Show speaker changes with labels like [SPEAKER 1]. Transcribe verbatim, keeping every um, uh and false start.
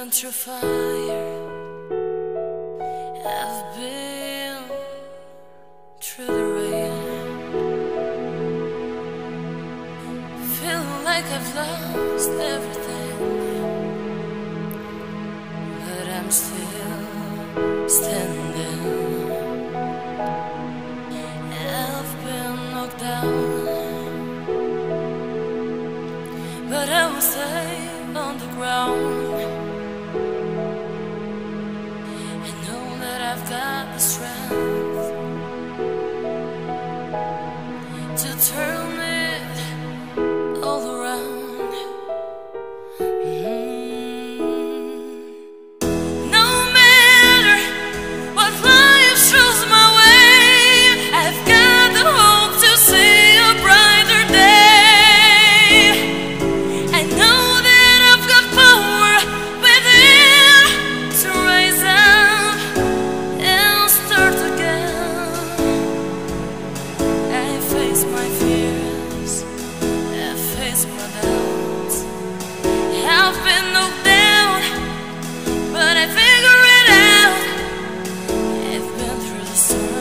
[SPEAKER 1] been through fire, I've been through the rain, feeling like I've lost everything, but I'm still standing. I've been knocked down, but I will stay on the ground. I know that I've got the strength to turn it all around. Mm. No matter what life throws my way, I've got the hope to see a brighter day. I know that I've got power within to rise up and start again. I face my fears, I face my doubts. I've been knocked down, but I figure it out. I've been through the storm.